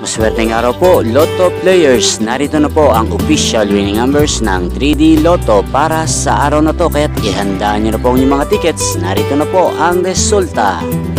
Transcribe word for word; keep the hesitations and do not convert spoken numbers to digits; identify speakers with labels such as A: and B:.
A: Maswerteng araw po, Lotto players. Narito na po ang official winning numbers ng three D Lotto para sa araw na to. Kaya't ihandaan nyo na po ang inyong mga tickets. Narito na po ang resulta.